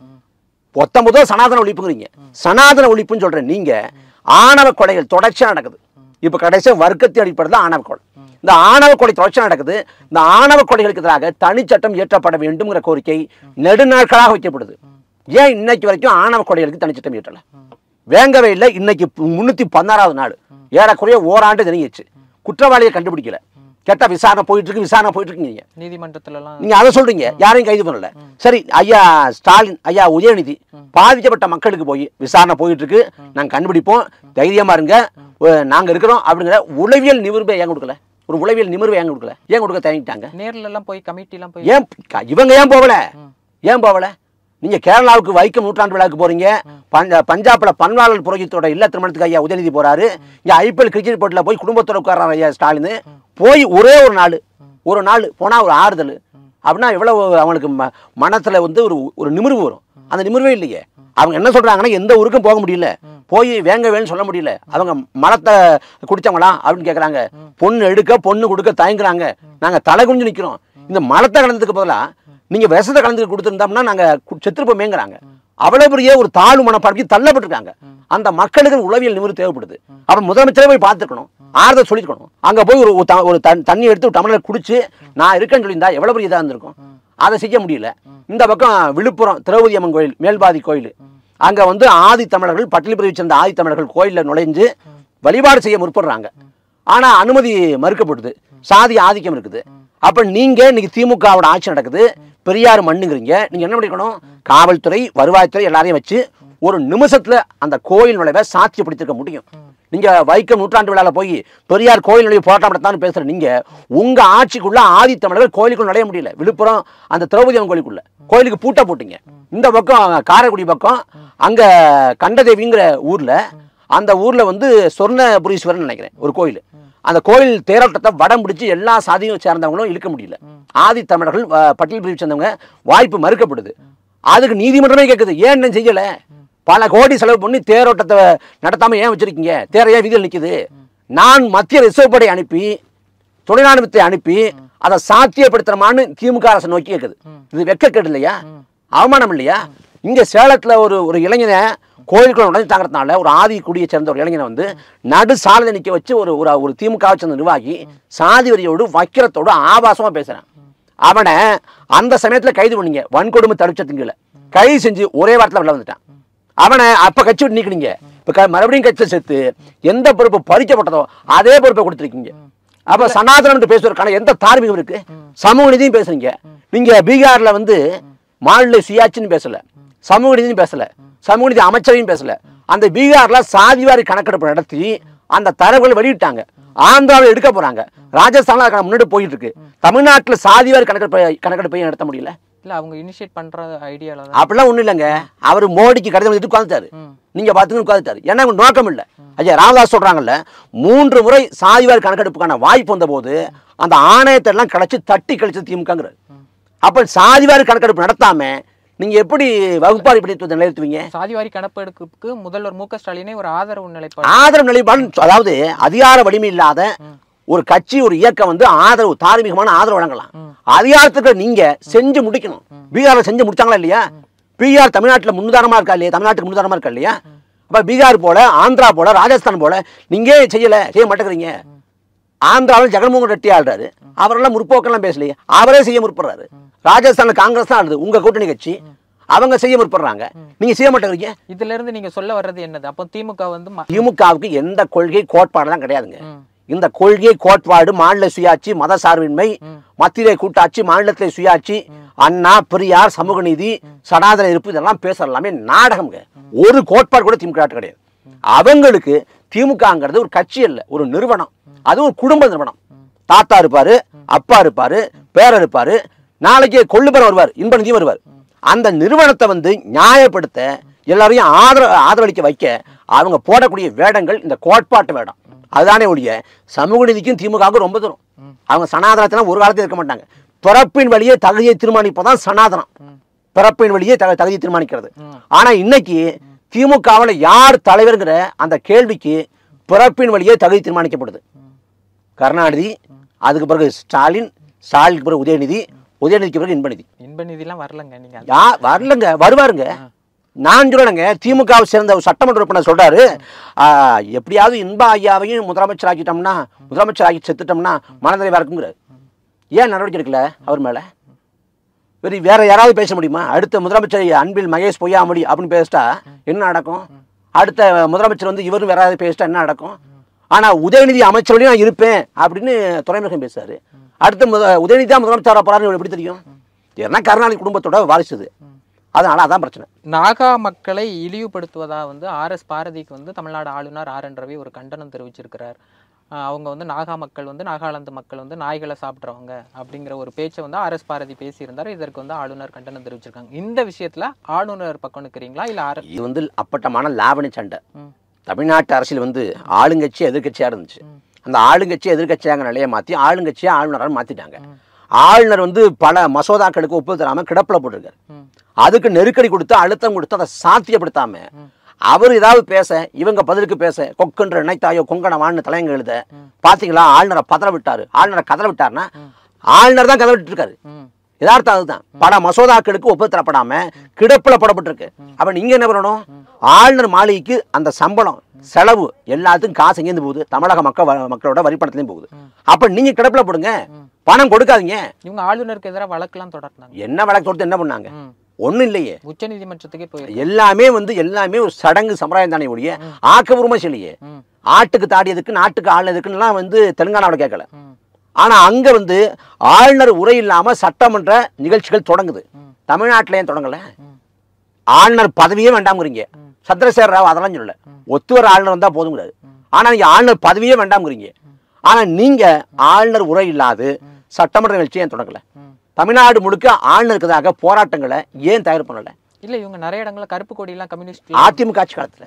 19 சனாதன ஒழிப்புங்கிறீங்க. சனாதன ஒழிப்புன்னு சொல்றேன். நீங்க ஆணவ கொலைகள் தொடர்ச்சியா நடக்குது. இப்ப கடைசியா வர்க்கத்தின் அடிப்படையில் ஆணவ கொலை. இந்த ஆணவ கொலை தொடர்ச்சியா நடக்குது. இந்த ஆணவ கொலைகளுக்கு எதிராக தனிச்சட்டம் இயற்றப்பட வேண்டும்ங்கிற கோரிக்கை நெடுநாட்களாக வைக்கப்படுது. ஏன் இன்னைக்கு வரைக்கும் ஆணவ கொலைகளுக்கு தனிச்சட்டம் இயற்றல? வேங்கவே இல்லை. இன்னைக்கு 316வது நாள், ஏறக்குறைய ஓராண்டு நெருங்கிடுச்சு. குற்றவாளியை கண்டுபிடிக்கல. கேட்டா விசாரணை போயிட்டு இருக்கீங்க நீதிமன்றத்துல. நீங்க அதை சொல்றீங்க, யாரையும் கைது பண்ணல. சரி, ஐயா ஸ்டாலின், ஐயா உதயநிதி பாதிக்கப்பட்ட மக்களுக்கு போய் விசாரணை போயிட்டு இருக்கு, நாங்க கண்டுபிடிப்போம், தைரியமா இருங்க, நாங்க இருக்கிறோம் அப்படிங்கிற உளவியல் நிமிர்வை ஏன் கொடுக்கல? ஒரு உளவியல் நிமிர்வை ஏன் கொடுக்கல? ஏன் கொடுக்க தயங்கிட்டாங்க? நேர்ல எல்லாம் போய் கமிட்டி எல்லாம் போய் ஏன் இவங்க ஏன் போகல? நீங்க கேரளாவுக்கு வைக்கம் நூற்றாண்டு விழாவுக்கு போறீங்க. பஞ்சாப்ல பன்வாலல் புரோகித்தோட இல்ல திருமணத்துக்கு ஐயா உதயநிதி போறாரு. இங்க IPL கிரிக்கெட் போட்டில போய் குடும்பத்தோட உட்கார்றாரு ஐயா ஸ்டாலின். போய் ஒரே ஒரு நாள் போனா ஒரு ஆறுதல் அப்படின்னா எவ்வளவு அவங்களுக்கு மனத்துல வந்து ஒரு நிமிர்வு வரும். அந்த நிமிர்வே இல்லையே. அவங்க என்ன சொல்றாங்கன்னா எந்த ஊருக்கும் போக முடியல, போய் வேங்கவேன்னு சொல்ல முடியல. அவங்க மரத்தை குடிச்சவங்களா அப்படின்னு கேட்கறாங்க. பொண்ணு எடுக்க பொண்ணு கொடுக்க தயங்குறாங்க. நாங்க தலை குஞ்சு நிக்கிறோம். இந்த மரத்தை கலந்ததுக்கு பதிலா நீங்க விஷத்தை கலந்து கொடுத்துருந்தோம்னா நாங்க செத்துருப்போமேங்கிறாங்க. அவ்வளவு பெரிய ஒரு தாழ்வு மனப்பான்மைக்கு தள்ளப்பட்டிருக்காங்க. அந்த மக்களுக்கு உளவியல் நிமிர்வு தேவைப்படுது. அப்ப முதலமைச்சரே போய் பார்த்துக்கணும், ஆறுதல் சொல்லிருக்கணும். அங்க போய் ஒரு தண்ணி எடுத்து டம்ளர் குடிச்சு நான் இருக்கேன்னு சொல்லியிருந்தா எவ்வளவு பெரிய இதா இருந்திருக்கும். அதை செய்ய முடியல. இந்த பக்கம் விழுப்புரம் திரௌபதி அம்மன் கோயில், மேல்பாதி கோயில், அங்க வந்து ஆதி தமிழர்கள் பட்டியல் பிரிவை சேர்ந்த ஆதி தமிழர்கள் கோயில்ல நுழைஞ்சு வழிபாடு செய்ய முற்படுறாங்க. ஆனா அனுமதி மறுக்கப்படுது. சாதி ஆதிக்கம் இருக்குது. அப்ப நீங்க இன்னைக்கு திமுகவோட ஆட்சி நடக்குது, பெரியார் மண்ணுங்கிறீங்க. நீங்க என்ன பண்ணிக்கணும்? காவல்துறை, வருவாய்த்துறை எல்லாரையும் வச்சு ஒரு நிமிஷத்துல அந்த கோயில் நுழைவை சாட்சியப்படுத்திருக்க முடியும். நீங்க வைக்கம் நூற்றாண்டு விழால போய் பெரியார் கோயில் நுழைவு போராட்டம் நடத்தான்னு பேசுற நீங்க உங்க ஆட்சிக்குள்ள ஆதி தமிழர்கள் கோயிலுக்குள்ள நுழைய முடியல. விழுப்புரம் அந்த திரௌபதி அம்மன் கோயிலுக்குள்ள கோயிலுக்கு பூட்ட போட்டீங்க. இந்த பக்கம் காரைக்குடி பக்கம் அங்க கண்டதேவிங்கிற ஊர்ல அந்த ஊர்ல வந்து சொர்ணபுரீஸ்வரன் நினைக்கிறேன் ஒரு கோயில். அந்த கோயில் தேரோட்டத்தை வடம் பிடிச்சி எல்லா சாதியும் சேர்ந்தவங்களும் இழுக்க முடியல. ஆதி தமிழர்கள் பட்டியல் பிரிவு சேர்ந்தவங்க வாய்ப்பு மறுக்கப்படுது. அதுக்கு நீதிமன்றமே கேட்குது, ஏன் என்ன செய்யல, பல கோடி செலவு பண்ணி தேரோட்டத்தை நடத்தாம ஏன் வச்சிருக்கீங்க, தேர ஏன் வீதியில் நிற்குது, நான் மத்திய ரிசர்வ் படை அனுப்பி துணை ராணுவத்தை அனுப்பி அதை சாத்தியப்படுத்துறமான்னு திமுக அரசு நோக்கி கேட்குது. இது வெட்கக்கேடு இல்லையா, அவமானம் இல்லையா? இங்க சேலத்துல ஒரு இளைஞனை கோயிலுக்குள்ள உடனே தாங்கிறதுனால ஒரு ஆதி குடியை சேர்ந்த ஒரு இளைஞனை வந்து நடு சாலை நிற்க வச்சு ஒரு திமுக சேர்ந்த நிர்வாகி சாதி வரியோடு வக்கிரத்தோடு ஆபாசமா பேசுறான். அவனை அந்த சமயத்துல கைது பண்ணீங்க, வன்கொடுமை தடுப்பு சட்டத்தின் கைது செஞ்சு ஒரே வாரத்தில் வெளில வந்துட்டான். அவனை அப்ப கட்சி விட்டு நீக்கினீங்க, இப்ப மறுபடியும் கட்சியை சேர்த்து எந்த பொறுப்பு பறிக்கப்பட்டதோ அதே பொறுப்பை கொடுத்துருக்கீங்க. அப்ப சனாதனம் பேசுவதற்கான எந்த தார்மீகம் இருக்கு? சமூக நீதியும் பேசுறீங்க. நீங்க பீகார்ல வந்து மாநில சுயாட்சின்னு பேசல, சமூக நீதியும் பேசல, சமூக நீதி அமைச்சரையும் பேசல. அந்த பீகார்ல சாதிவாரி கணக்கெடுப்பு நடத்தி அந்த தரவுகள் வெளியிட்டாங்க. ஆந்திராவில் எடுக்க போறாங்க, ராஜஸ்தான்ல அதுக்கான முன்னாடி போயிட்டு இருக்கு. தமிழ்நாட்டில் சாதிவாரி கணக்கெடுப்பை நடத்த முடியல. இல்ல அவங்க இனிஷியேட் பண்ற ஐடியால அப்படிலாம் ஒண்ணும் இல்லைங்க. அவர் மோடிக்கு கடிதம் எழுதிட்டு உட்காந்துட்டாரு, நீங்க பாத்துன்னு உட்காந்துட்டாரு. ஏன்னா நோக்கம் இல்லை. ஐயா ராமதாஸ் சொல்றாங்கல்ல, 3 முறை சாதிவாரி கணக்கெடுப்புக்கான வாய்ப்பு வந்த போது அந்த ஆணையத்தை எல்லாம் கழிச்சு தட்டி கழிச்சு திமுகங்கிறார். அப்ப சாதிவாரி கணக்கெடுப்பு நடத்தாம நீங்க எப்படி வகுப்பாரி படித்து நிலைத்துவீங்க? சாதிவாரி கணக்கெடுப்புக்கு முதல்வர் மு க ஸ்டாலினே ஒரு ஆதரவு நிலைப்பாடு, அதாவது அதிகார வலிமை இல்லாத ஒரு கட்சி ஒரு இயக்கம் வந்து ஆதரவு, தார்மீகமான ஆதரவு வழங்கலாம். அதிகாரத்துக்கு நீங்க செஞ்சு முடிக்கணும். பீகார்ல செஞ்சு முடிச்சாங்களா இல்லையா? பீகார் தமிழ்நாட்டில் முன்னுதாரணமா இருக்கா இல்லையா? தமிழ்நாட்டுக்கு முன்னுதாரணமா இருக்கா இல்லையா? அப்ப பீகார் போல, ஆந்திரா போல, ராஜஸ்தான் போல நீங்க செய்ய மாட்டேங்கிறீங்க. ஆந்திராவில் ஜெகன்மோகன் ரெட்டி ஆள்றாரு, அவரெல்லாம் முற்போக்கெல்லாம் பேசலையே, அவரே செய்ய முற்படுறாரு. ராஜஸ்தான்ல காங்கிரஸ் தான் ஆளுது, உங்க கூட்டணி கட்சி, அவங்க செய்ய முற்படுறாங்க, நீங்க செய்ய மாட்டேங்கிறீங்க. இதுல இருந்து நீங்க சொல்ல வர்றது என்னது? அப்போ திமுக வந்து திமுகவுக்கு எந்த கொள்கை கோட்பாடுலாம் கிடையாதுங்க. இந்த கொள்கை கோட்பாடு மாநில சுயாட்சி, மத சார்பின்மை, மத்தியிலே கூட்டாட்சி, மாநிலத்திலே சுயாட்சி, அண்ணா, பெரியார், சமூக நீதி, சனாதன இருப்பு, இதெல்லாம் பேசலாமே நாடகம்ங்க. ஒரு கோட்பாடு கூட திமுக கிடையாது. அவங்களுக்கு திமுகங்கிறது ஒரு கட்சி அல்ல, ஒரு நிறுவனம். அது ஒரு குடும்ப நிறுவனம். தாத்தா இருப்பாரு, அப்பா இருப்பாரு, பேரர் இருப்பாரு, நாளைக்கு கொள்ளுபெற வருவார், இன்ப நிதி வருவார். அந்த நிறுவனத்தை வந்து நியாயப்படுத்த, எல்லாரையும் ஆதரவளிக்க வைக்க அவங்க போடக்கூடிய வேடங்கள் இந்த கோட்பாட்டு வேடம். அதுதானே ஒழிய சமூக நீதிக்கும் திமுகவுக்கும் ரொம்ப தூரம். அவங்க சனாதனத்திலாம் ஒரு காலத்தில் இருக்க மாட்டாங்க. பிறப்பின் வழியே தகுதியை தீர்மானிப்பதான் சனாதனம். பிறப்பின் வழியே தகுதியை தீர்மானிக்கிறது. ஆனா இன்னைக்கு திமுகவில் யார் தலைவர்ங்கிற அந்த கேள்விக்கு பிறப்பின் வழியே தகுதி தீர்மானிக்கப்படுது. கருணாநிதி, அதுக்கு பிறகு ஸ்டாலின், ஸ்டாலினுக்கு பிறகு உதயநிதி, உதயநிதிக்கு பிறகு இன்பநிதிலாம் வரலங்க. நீங்க வரலங்க, வருவாருங்க. நான் சொல்லணுங்க, திமுகவை சேர்ந்த ஒரு சட்டமன்ற உறுப்பினர் சொல்றாரு, எப்படியாவது இன்ப ஐயாவையும் முதலமைச்சர் ஆக்கிட்டோம்னா, முதலமைச்சர் ஆக்கி செத்துட்டோம்னா மனநிறைவா இருக்குங்கிறார். ஏன் நடவடிக்கை எடுக்கல அவர் மேல? வேற யாராவது பேச முடியுமா? அடுத்த முதலமைச்சர் அன்பில் மகேஷ் பொய்யாமொழி அப்படின்னு பேசிட்டா என்ன நடக்கும்? அடுத்த முதலமைச்சர் வந்து இவரும் வேற யாராவது பேசிட்டா என்ன நடக்கும்? ஆனா உதயநிதி அமைச்சரோடய நான் இருப்பேன் அப்படின்னு துரைமுருகன் பேசுறாரு. அடுத்த உதயநிதி தான் முதலமைச்சர் போறாருன்னு எப்படி தெரியும்? ஏன்னா கருணாநிதி குடும்பத்தோட வாரிசுது. அதனால அதான் பிரச்சனை. நாகா மக்களை இழிவுபடுத்துவதா வந்து RS பாரதிக்கு வந்து தமிழ்நாடு ஆளுநர் RN ரவி ஒரு கண்டனம் தெரிவிச்சிருக்கிறார். அவங்க வந்து நாகா மக்கள் வந்து, நாகாலாந்து மக்கள் வந்து நாய்களை சாப்பிட்றவங்க அப்படிங்கிற ஒரு பேச்சை வந்து RS பாரதி பேசியிருந்தார். இதற்கு வந்து ஆளுநர் கண்டனம் தெரிவிச்சிருக்காங்க. இந்த விஷயத்துல ஆளுநர் பக்கம் நிற்கிறீங்களா இல்ல இது வந்து அப்பட்டமான லாவணி சண்டை. தமிழ்நாட்டு அரசியல் வந்து ஆளுங்கட்சி எதிர்கட்சியா இருந்துச்சு. அந்த ஆளுங்கட்சி எதிர்கட்சியாக நிலையை மாற்றி ஆளுங்கட்சியை ஆளுநராக மாத்திட்டாங்க. ஆளுநர் வந்து பல மசோதாக்களுக்கு ஒப்புதல் தராம கிடப்பில் போட்டிருக்காரு. அதுக்கு நெருக்கடி கொடுத்து அழுத்தம் கொடுத்து அதை சாத்தியப்படுத்தாம அவர் ஏதாவது பேச, இவங்க பதிலுக்கு பேச, கொக்குன்ற நினைத்தாயோ கொங்கணவான்னு தலையங்க எழுத பாத்தீங்களா, ஆளுநரை பதற விட்டாரு. ஆளுநரை கதற விட்டாருன்னா ஆளுநர் தான் கதற விட்டு இருக்காரு. யதார்த்தம் அதுதான். பல மசோதாக்களுக்கு ஒப்புதல் தரப்படாம கிடப்புல போடப்பட்டிருக்கு. அப்ப நீங்க என்ன பண்ணணும்? ஆளுநர் மாளிகைக்கு அந்த சம்பளம், செலவு எல்லாத்துக்கும் காசு எங்கேருந்து போகுது? தமிழக மக்களோட வரிப்பணத்திலையும் போகுது. அப்ப நீங்க கிடப்புல போடுங்க, பணம் கொடுக்காதீங்க. இவங்க ஆளுநருக்கு எதிராக வழக்கெல்லாம் தொடர்ந்தாங்க. என்ன வழக்கு தொடுத்து என்ன பண்ணாங்க? ஒன்னும் இல்லையே. உச்ச நீதிமன்றத்துக்கே போய் எல்லாமே ஒரு சடங்கு சம்பிரதாயம் தானே ஒழிய ஆக்கபூர்வமா செய்யலையே. ஆட்டுக்கு தாடியதுக்கு நாட்டுக்கு ஆளுநதுக்குன்னு வந்து தெலுங்கானாவோட கேட்கல. ஆனா அங்க வந்து ஆளுநர் உரை இல்லாம சட்டமன்ற நிகழ்ச்சிகள் தொடங்குது. தமிழ்நாட்டில ஏன் தொடங்கல? ஆளுநர் பதவியே வேண்டாம்ங்கிறீங்க. சந்திரசேகர ராவ் அதெல்லாம் சொல்லல, ஒத்துவர ஆளுநர் வந்தா போதுங்கிறாரு. ஆனா நீங்க ஆளுநர் பதவியே வேண்டாம்ங்கிறீங்க. ஆனா நீங்க ஆளுநர் உரை இல்லாது சட்டமன்ற நிகழ்ச்சி ஏன் தொடங்கல? தமிழ்நாடு முழுக்க ஆளுநருக்காக போராட்டங்களை ஏன் தயார் பண்ணல? இல்ல இவங்க நிறைய இடங்கள்ல கருப்பு கொடி எல்லாம் கம்யூனிஸ்ட் அதிமுக ஆட்சி காலத்துல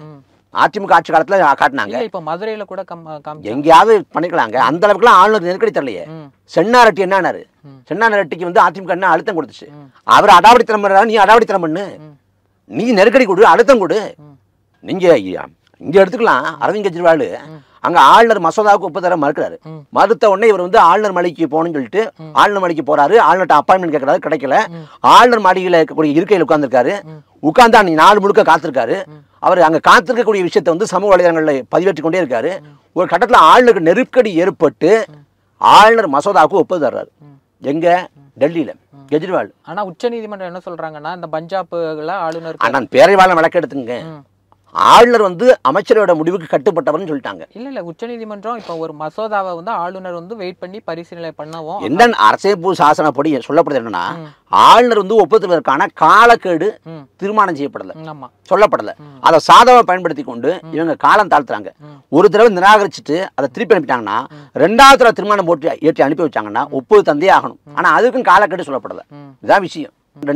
அதிமுக ஆட்சி காலத்துல காட்டினாங்க. இல்ல இப்ப மதுரையில கூட எங்கேயாவது பண்ணிக்கலாங்க. அந்த அளவுக்குலாம் ஆளுநர் நெருக்கடி தரலையே. சென்னாரெட்டி என்னாரு, சென்னாரெட்டிக்கு வந்து அதிமுக என்ன அழுத்தம் கொடுத்துச்சு? அவர் அடாவடித்தனம் பண்றாரு, நீ அடாவடித்தனம் பண்ணு, நீ நெருக்கடி கொடு, அழுத்தம் கொடு. நீங்க இங்க எடுத்துக்கலாம். அரவிந்த் கெஜ்ரிவால் அங்க ஆளுநர் மசோதாவுக்கு ஒப்புதல் தர மறுக்கிறாரு. மறுத்த உடனே இவர் வந்து ஆளுநர் மாளிகைக்கு போகணும்னு சொல்லிட்டு ஆளுநர் மாளிகைக்கு போறாரு. ஆளுநர்ட்ட அப்பாயின்மெண்ட் கேட்கறாரு, கிடைக்கல. ஆளுநர் மாளிகையில் இருக்கக்கூடிய இருக்கையில் உட்கார்ந்துருக்காரு. உட்கார்ந்து அன்னைக்கு நாள் முழுக்க காத்திருக்காரு. அவர் அங்க காத்திருக்கக்கூடிய விஷயத்தை வந்து சமூக வலைதளங்களில் பதிவேற்றி கொண்டே இருக்காரு. ஒரு கட்டத்தில் ஆளுநருக்கு நெருக்கடி ஏற்பட்டு ஆளுநர் மசோதாவுக்கு ஒப்புதல் தர்றாரு. எங்க? டெல்லியில கெஜ்ரிவால். ஆனா உச்ச நீதிமன்றம் என்ன சொல்றாங்கன்னா, இந்த பஞ்சாப்ல ஆளுநர் நான் பேரவையாளர் வழக்கு எடுத்துங்க, ஆளுநர் வந்து அமைச்சரோட முடிவுக்கு கட்டுப்பட்டவர்னு சொல்லிட்டாங்க. இல்ல உச்ச நீதிமன்றம் இப்ப ஒரு மசோதாவை வந்து ஆளுநர் வந்து வெயிட் பண்ணி பரிசீலனை பண்ணவும் என்ன அரசியல் சாசனப்படி சொல்லப்படுது என்னன்னா, ஆளுநர் வந்து ஒப்புதலுக்கான காலக்கெடு தீர்மானம் செய்யப்படல, சொல்லப்படல. அதை சாதகமா பயன்படுத்தி கொண்டு இவங்க காலம் தாழ்த்துறாங்க. ஒரு தடவை நிராகரிச்சுட்டு அதை திருப்பி அனுப்பிட்டாங்கன்னா, ரெண்டாவது தடவை தீர்மானம் போட்டு ஏற்றி அனுப்பி வச்சாங்கன்னா ஒப்புதல் தந்தே ஆகணும். ஆனா அதுக்கும் காலக்கெடு சொல்லப்படல. இதுதான் விஷயம்.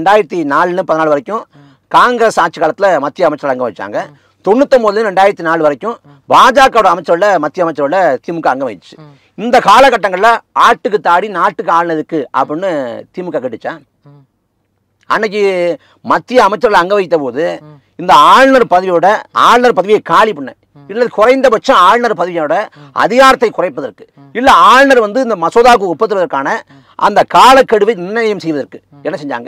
2004 வரைக்கும் காங்கிரஸ் ஆட்சி காலத்துல மத்திய அமைச்சர் அங்க வச்சாங்க. 99 2004 வரைக்கும் பாஜக அமைச்சரோட மத்திய அமைச்சரோட திமுக அங்க வச்சு. இந்த காலகட்டங்கள்ல ஆட்டுக்கு தாடி நாட்டுக்கு ஆளுநருக்கு அப்படின்னு திமுக கட்டுச்சா? அன்னைக்கு மத்திய அமைச்சர்கள் அங்க வைத்த போது இந்த ஆளுநர் பதவியை காலி பண்ண, இல்ல குறைந்தபட்சம் ஆளுநர் பதவியோட அதிகாரத்தை குறைப்பதற்கு, இல்ல ஆளுநர் வந்து இந்த மசோதாவுக்கு ஒப்புதலுக்கான அந்த காலக்கெடுவை நிர்ணயம் செய்வதற்கு என்ன செஞ்சாங்க?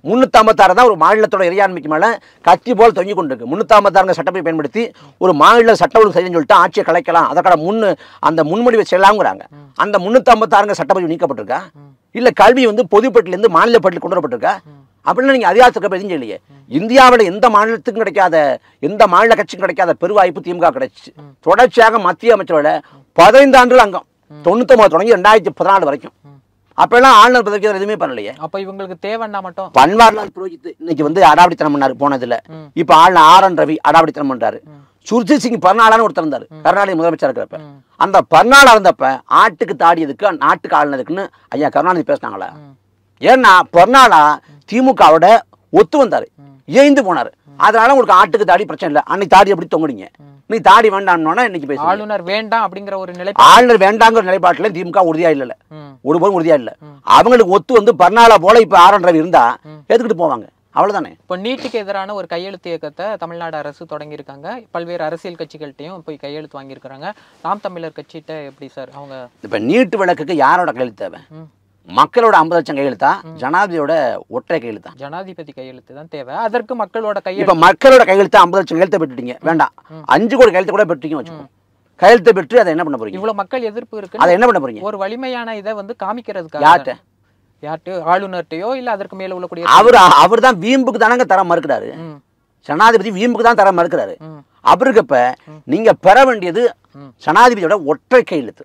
356 தான் ஒரு மாநிலத்தோட இறையாண்மைக்கு மேல கத்தி போல் தொங்கி கொண்டிருக்கு. 356 சட்டத்தை பயன்படுத்தி ஒரு மாநில சட்ட ஒழுங்கு செய்யணும்னு சொல்லிட்டு ஆட்சியை கலைக்கலாம், அதற்கான அந்த முன்மொழிவை செய்யலாம்ங்கிறாங்க. அந்த 356 சட்டப்பதிவு நீக்கப்பட்டிருக்கா? இல்ல கல்வி வந்து பொதுப்பட்டிலிருந்து மாநில பட்டியல் கொண்டு வரப்பட்டிருக்கா? அப்படின்னா நீங்க அதிகாரத்துக்கு எதுவும் இல்லையே. இந்தியாவில் எந்த மாநிலத்துக்கும் கிடைக்காத, எந்த மாநில கட்சிக்கும் கிடைக்காத பெருவாய்ப்பு திமுக கிடைச்சிச்சு. தொடர்ச்சியாக மத்திய அமைச்சரோட 15 ஆண்டுகள் அங்கம், 99 தொடங்கி 2014 வரைக்கும். அப்பெல்லாம் ஆளுநர் பதவிக்கு எதுவுமே பண்ணலையே. அப்ப இவங்களுக்கு தேவைன்னா மட்டும் பன்வாரிலால் புரோஹித் இன்னைக்கு வந்து அடாவடித்தனம் பண்ணாரு போனதுல. இப்ப ஆளுநர் RN ரவி அடாவடித்தனம் பண்றாரு. சுர்ஜித் சிங் பர்னாலான்னு ஒருத்தர் இருந்தாரு கருணாநிதி முதலமைச்சர் இருக்கிறப்ப. அந்த பர்னாலா இருந்தப்ப ஆட்டுக்கு தாடியதுக்கு நாட்டுக்கு ஆளுநதுக்குன்னு ஐயா கருணாநிதி பேசினாங்களா? ஏன்னா பர்னாலா திமுகவோட ஒத்து வந்தாரு, ஏய்ந்து போனாரு. அதனால உங்களுக்கு ஆட்டுக்கு தாடி பிரச்சனை இல்லை. அன்னைக்கு தாடி எப்படி தொங்குனீங்க? நீ தாடி வேண்டாம்னா இன்னைக்கு பேச ஆளுநர் வேண்டாம் அப்படிங்கிற ஒரு நிலை, ஆளுநர் வேண்டாங்கிற நிலைப்பாட்டுல திமுக உறுதியா இல்ல, ஒருபோதும் உறுதியா இல்ல. அவங்களுக்கு ஒத்து வந்து பர்னாலா போல இப்ப RN ரவி இருந்தா எதுக்கிட்டு போவாங்க? அவ்வளவுதானே. இப்போ நீட்டுக்கு எதிரான ஒரு கையெழுத்து இயக்கத்தை தமிழ்நாடு அரசு தொடங்கியிருக்காங்க. பல்வேறு அரசியல் கட்சிகள்கிட்டையும் போய் கையெழுத்து வாங்கியிருக்கிறாங்க. நாம் தமிழர் கட்சிகிட்ட எப்படி சார் அவங்க இப்ப நீட்டு விளக்குக்கு யாரோட கையெழுத்து தேவை? மக்களோட 50 லட்சம் கையெழுத்தா, ஜனாதிபதியோட ஒற்றை கையெழுத்தா? ஜனாதிபதி கையெழுத்து தான் தேவை. அதற்கு மக்களோட கையெழுத்து. இப்ப மக்களோட கையெழுத்து 50 லட்சம் கையெழுத்தை பெற்றுட்டீங்க, வேண்டாம் 5 கோடி கையெழுத்து கூட பெற்றீங்க வச்சுக்கோங்க. கையெழுத்தை பெற்று அதை என்ன பண்ண போறீங்க? இவ்வளவு மக்கள் எதிர்ப்பு இருக்கு, அதை என்ன பண்ண போறீங்க? ஒரு வலிமையான இதை வந்து காமிக்கிறதுக்காக. யார்கிட்ட? ஆளுநர்கிட்டயோ இல்ல அதற்கு மேல உள்ளக்கூடிய அவர் தான் வீம்புக்கு தானங்க தர மறுக்கிறாரு. ஜனாதிபதி வீம்புக்கு தான் தர மறுக்கிறாரு. அவருக்கப்ப நீங்க பெற வேண்டியது ஜனாதிபதியோட ஒற்றை கையெழுத்து.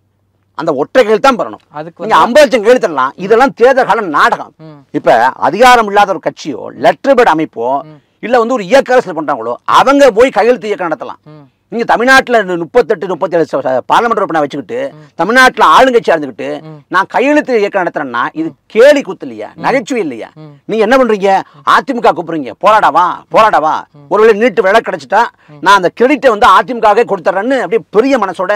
அந்த ஒற்றை கையெழுத்து தான் பெறணும். நீங்க 50 லட்சம் கையெழுத்தலாம். இதெல்லாம் தேர்தல் கால நாடகம். இப்ப அதிகாரம் இல்லாத ஒரு கட்சியோ லெட்டர் பேட் அமைப்போ இல்ல வந்து ஒரு இயக்க அரசியல் பண்றாங்களோ அவங்க போய் கையெழுத்து இயக்கம் நடத்தலாம். நீங்க தமிழ்நாட்டில் 38-37 பார்லமெண்ட் உறுப்பினர் வச்சுக்கிட்டு தமிழ்நாட்டில் ஆளுங்கட்சியா இருந்துக்கிட்டு நான் கையெழுத்து இயக்கம் நடத்துறேன்னா இது கேலி கூத்து இல்லையா, நகைச்சுவை இல்லையா? நீங்க என்ன பண்றீங்க? அதிமுக கூப்பிடுறீங்க, போராடவா. ஒருவேளை நீட்டு விலை கிடைச்சிட்டா நான் அந்த கிரெடிட்டை வந்து அதிமுக கொடுத்துறேன்னு அப்படியே பெரிய மனசோட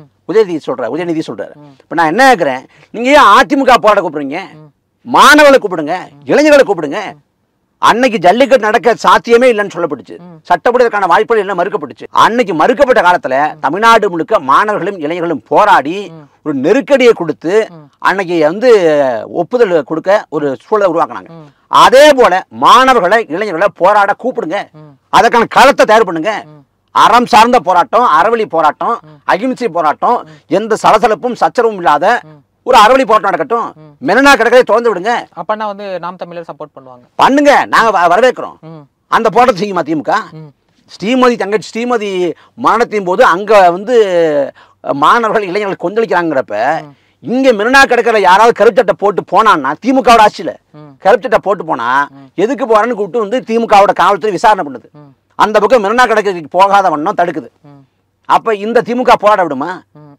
உதயநிதி சொல்றாரு. இப்ப நான் என்ன கேட்கிறேன், நீங்க ஏன் அதிமுக போராட கூப்பிடுறீங்க? மாணவர்களை கூப்பிடுங்க, இளைஞர்களை கூப்பிடுங்க. அன்னைக்கு ஜல்லிக்கட்டு நடக்க சாத்தியமே இல்லைன்னு சொல்லப்பட்டுச்சு. சட்டப்படி அதற்கான வாய்ப்புகள் எல்லாம் மறுக்கப்பட்டுச்சு. அன்னைக்கு மறுக்கப்பட்ட காலத்துல தமிழ்நாடு முழுக்க மாணவர்களும் இளைஞர்களும் போராடி ஒரு நெருக்கடியை கொடுத்து அன்னைக்கு வந்து ஒப்புதல் கொடுக்க ஒரு சூழலை உருவாக்குனாங்க. அதே போல மாணவர்களை இளைஞர்களை போராட கூப்பிடுங்க, அதற்கான களத்தை தயார் பண்ணுங்க. அறம் சார்ந்த போராட்டம், அறவழி போராட்டம், அகிம்சை போராட்டம், எந்த சலசலப்பும் சச்சரவும் இல்லாத ஒரு அறவழி போராட்டம் நடக்கட்டும். மெனனா கிடக்கதை திறந்து விடுங்க. அப்பனா வந்து நாம் தமிழர் சப்போர்ட் பண்ணுங்க, நாங்க வரவேற்கிறோம். அந்த போராட்டத்தை செய்யுமா திமுக? தங்கச்சி ஸ்ரீமதி மரணத்தின் போது அங்க வந்து மாணவர்கள் இளைஞர்கள் கொந்தளிக்கிறாங்கிறப்ப இங்க மெரினா கடற்கரை யாராவது கருச்சட்டை போட்டு போனான்னா திமுகவோட ஆட்சியில கருச்சட்டை போட்டு போனா எதுக்கு போறான்னு கூப்பிட்டு வந்து திமுகவோட காவல்துறை விசாரணை பண்ணுது. அந்த பக்கம் மெரினா கடற்கரைக்கு போகாத வண்ணம் தடுக்குது. அப்ப இந்த திமுக போராட விடுமா?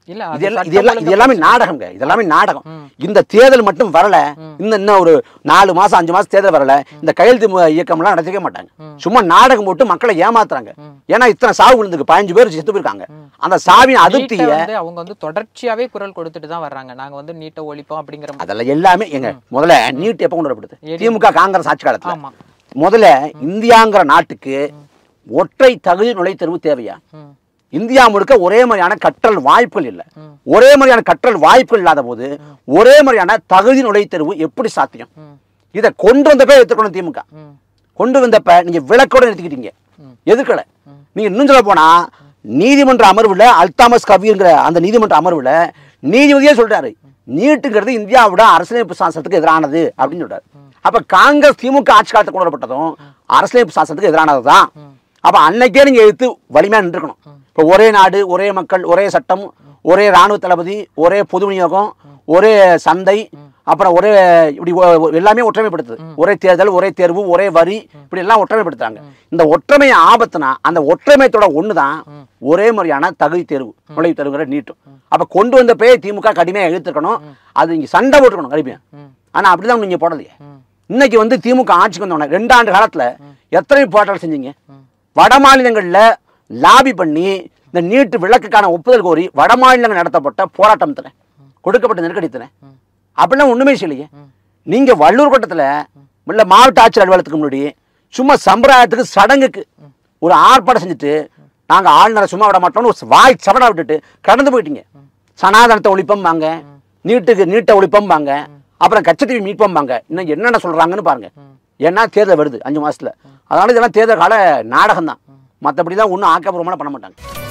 இல்ல இது எல்லாமே நாடகங்க. இதெல்லாமே நாடகம். இந்த தேர்தல் மட்டும் வரல, இன்னும் ஒரு 4 மாசம் 5 மாசம் தேர்தல் வரல, இந்த கையெழுத்து இயக்கம் எல்லாம் நடத்திக்க மாட்டாங்க. சும்மா நாடகம் போட்டு மக்களை ஏமாத்துறாங்க. ஏன்னா இத்தனை சாவு விழுந்துருக்கு, 15 பேர் செத்து போயிருக்காங்க. அந்த சாவின் அதிருப்தியை அவங்க வந்து தொடர்ச்சியாவே குரல் கொடுத்துட்டு தான் வர்றாங்க. நாங்க வந்து நீட்டை ஒழிப்போம் அப்படிங்கிற அதெல்லாம் எல்லாமே எங்க முதல்ல நீட் எப்ப கொண்டு வரப்படுது? திமுக காங்கிரஸ் ஆட்சி காலத்துல. முதல்ல இந்தியாங்கிற நாட்டுக்கு ஒற்றை தகுதி நுழைத்தேர்வு தேவையா? இந்தியா முழுக்க ஒரே மாதிரியான கற்றல் வாய்ப்புகள் இல்லை. ஒரே மாதிரியான கற்றல் வாய்ப்புகள் இல்லாத போது ஒரே மாதிரியான தகுதி நுழைத்தேர்வு எப்படி சாத்தியம்? இதை கொண்டு வந்தப்ப எடுத்துக்கணும். திமுக கொண்டு வந்தப்ப நீங்க விளக்கோட நிறுத்திக்கிட்டீங்க, எதுக்கல. நீங்க இன்னும் சொல்ல போனா நீதிமன்ற அமர்வுல அல்தாமஸ் கவிங்கிற அந்த நீதிமன்ற அமர்வுல நீதிபதியே சொல்றாரு, நீட்டுங்கிறது இந்தியாவோட அரசியலமைப்பு சாசனத்துக்கு எதிரானது அப்படின்னு சொல்றாரு. அப்ப காங்கிரஸ் திமுக ஆட்சி காலத்தில் கொண்டு வரப்பட்டதும் அரசியலமைப்பு சாசனத்துக்கு எதிரானதுதான். அப்ப அன்னைக்கே நீங்க எடுத்து வலிமையா நின்றுக்கணும். இப்போ ஒரே நாடு, ஒரே மக்கள், ஒரே சட்டம், ஒரே ராணுவ தளபதி, ஒரே பொது விநியோகம், ஒரே சந்தை, அப்புறம் ஒரே இப்படி எல்லாமே ஒற்றுமைப்படுத்துது. ஒரே தேர்தல், ஒரே தேர்வு, ஒரே வரி, இப்படி எல்லாம் ஒற்றுமைப்படுத்துறாங்க. இந்த ஒற்றுமை ஆபத்துனா அந்த ஒற்றுமையத்தோட ஒண்ணுதான் ஒரே மாதிரியான தகுதி தேர்வு, நுழைவு தேர்வுங்கிற நீட்டும். அப்ப கொண்டு வந்த போய் திமுக கடுமையா எழுத்துக்கணும். அது இங்க சண்டை போட்டுக்கணும் கடுமையா. ஆனா அப்படிதான் நீங்க போடலையே. இன்னைக்கு வந்து திமுக ஆட்சிக்கு வந்தோடனே 2 ஆண்டு காலத்துல எத்தனை போராட்டம் செஞ்சீங்க? வட மாநிலங்கள்ல லாபி பண்ணி இந்த நீட்டு விளக்குக்கான ஒப்புதல் கோரி வட மாநிலங்கள் நடத்தப்பட்ட போராட்டம் தரேன், கொடுக்கப்பட்ட நெருக்கடி தரேன், அப்படிலாம் ஒண்ணுமே செய்யலையே. நீங்க வள்ளூர் கோட்டத்துல இல்ல மாவட்ட ஆட்சியர் அலுவலகத்துக்கு முன்னாடி சும்மா சம்பிரதாயத்துக்கு சடங்குக்கு ஒரு ஆர்ப்பாட்டம் செஞ்சுட்டு நாங்க ஆளுநரை சும்மா விட மாட்டோம்னு ஒரு வாய் சவடா விட்டுட்டு கடந்து போயிட்டீங்க. சனாதனத்தை ஒழிப்பம் வாங்க, நீட்டை ஒழிப்பம் வாங்க, அப்புறம் கச்சத்தீவை மீட்பம் வாங்க, இன்னும் என்னென்ன சொல்றாங்கன்னு பாருங்க. ஏன்னா தேர்தல் வருது 5 மாசத்துல. அதனால இதெல்லாம் தேர்தல் கால நாடகம் தான், மற்றபடிதான் ஒன்றும் ஆக்கப்பூர்வமான பண்ண மாட்டாங்க.